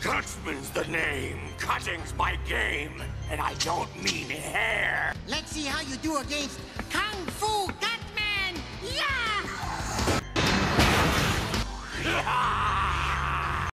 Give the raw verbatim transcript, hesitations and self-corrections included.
Cutman's the name, cutting's my game, and I don't mean hair. Let's see how you do against Kung Fu Cutman! Yeah!